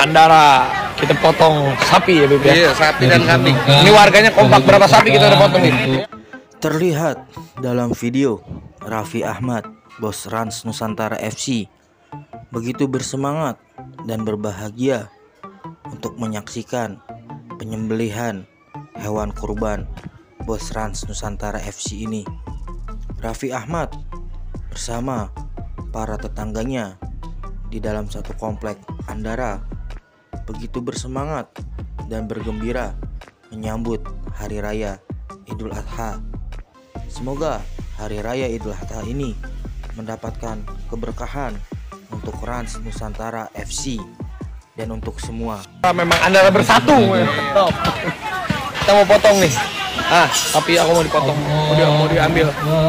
Andara kita potong sapi ya Beb ya? Iya, sapi dan kambing. Ini warganya kompak, berapa sapi kita udah potong nih? Terlihat dalam video Raffi Ahmad, bos Rans Nusantara FC, begitu bersemangat dan berbahagia untuk menyaksikan penyembelihan hewan kurban bos Rans Nusantara FC ini. Raffi Ahmad bersama para tetangganya di dalam satu komplek Andara begitu bersemangat dan bergembira menyambut Hari Raya Idul Adha. Semoga Hari Raya Idul Adha ini mendapatkan keberkahan untuk Rans Nusantara FC dan untuk semua. Memang Andara bersatu. Kita mau potong nih. Tapi aku mau dipotong. Mau diambil.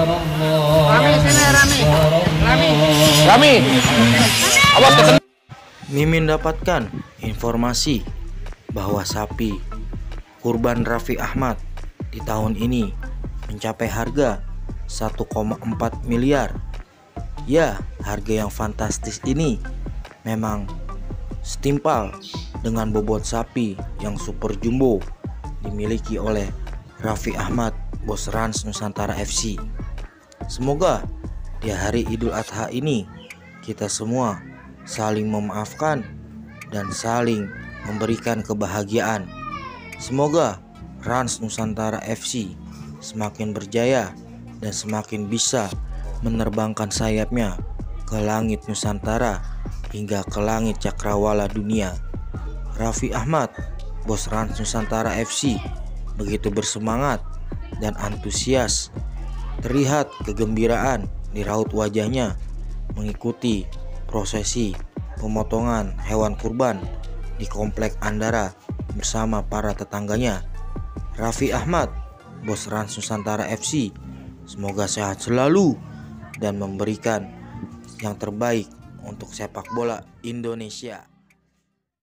Rami. Awas kena. Mimin dapatkan informasi bahwa sapi kurban Raffi Ahmad di tahun ini mencapai harga 1,4 miliar. Ya, harga yang fantastis ini memang setimpal dengan bobot sapi yang super jumbo dimiliki oleh Raffi Ahmad, bos Rans Nusantara FC. Semoga di hari Idul Adha ini kita semua saling memaafkan dan saling memberikan kebahagiaan. Semoga Rans Nusantara FC semakin berjaya dan semakin bisa menerbangkan sayapnya ke langit Nusantara hingga ke langit cakrawala dunia. Raffi Ahmad, bos Rans Nusantara FC, begitu bersemangat dan antusias. Terlihat kegembiraan di raut wajahnya mengikuti prosesi pemotongan hewan kurban di komplek Andara bersama para tetangganya. Raffi Ahmad, bos Rans Nusantara FC, semoga sehat selalu dan memberikan yang terbaik untuk sepak bola Indonesia.